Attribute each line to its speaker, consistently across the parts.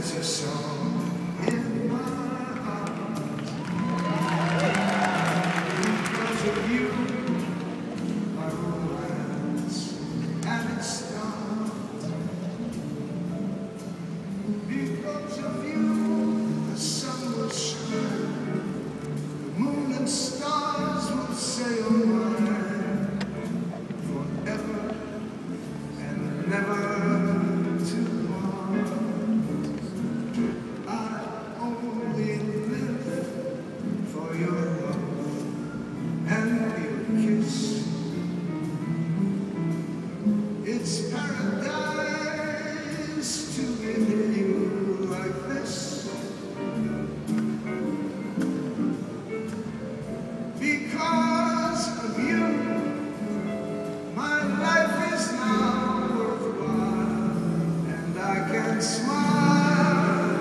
Speaker 1: there's a song in my heart because of you, my romance and its start. Because of you, the sun will shine, the moon and stars will say oh mine, forever and never. It's paradise to be near you like this, because of you my life is now worthwhile, and I can smile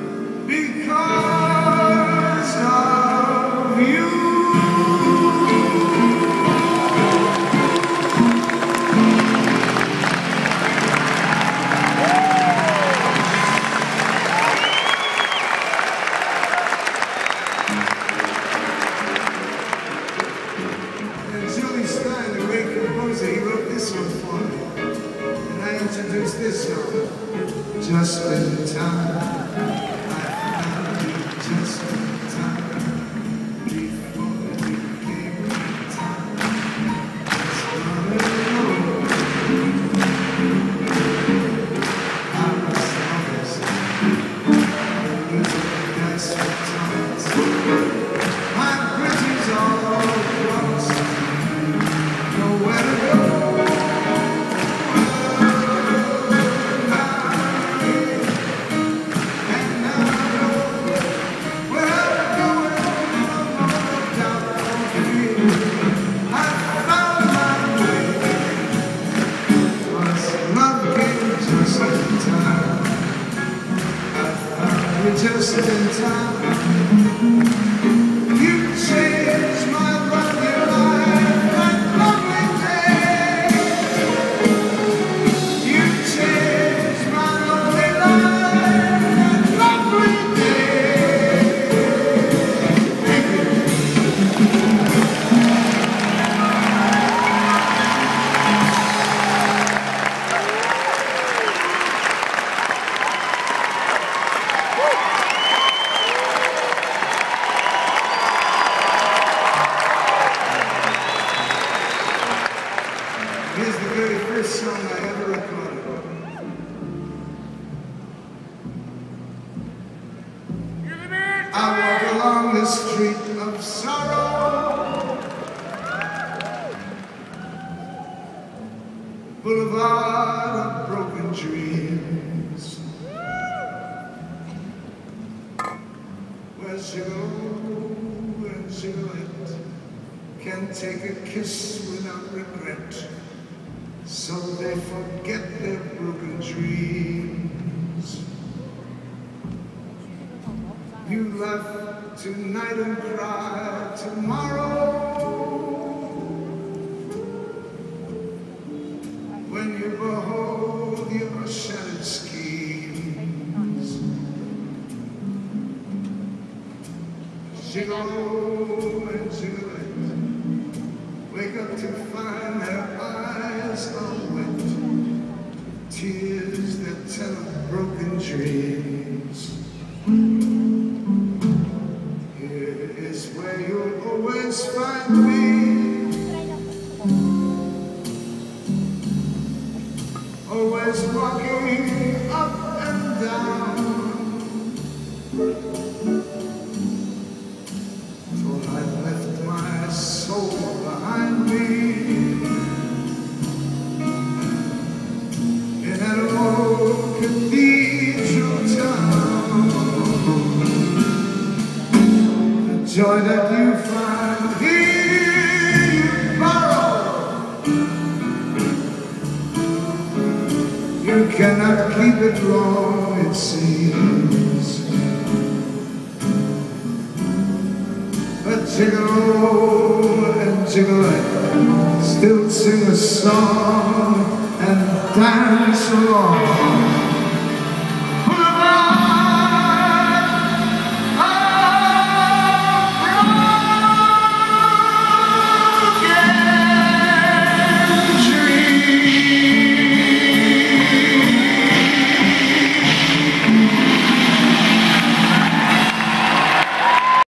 Speaker 1: because of you. He wrote this one for me, and I introduced this song just in time. I found you just in time before you came in time. It's gonna know I was always nice times. My bridges all crossed. Nowhere to go. And now I know where I'm going. No more doubt or fear. I found my way. 'Cause love came just in time. I found you just in time. You changed my lonely life. Here's the very first song I ever recorded. I walk along the street of sorrow, boulevard of broken dreams, where Gigolo and Gigolette can take a kiss without regret, so they forget their broken dreams. You laugh tonight and cry tomorrow, when you behold your shattered schemes. Gigolo and Gigolette wake up to find their eyes are wet, tears that tell of broken dreams. Here is where you'll always find me, always walking up and down, for I've left my soul behind me in an old cathedral town. The joy that you find here you borrow, you cannot keep it long, it seems. But Gigolo and Gigolette still sing a song and dance along.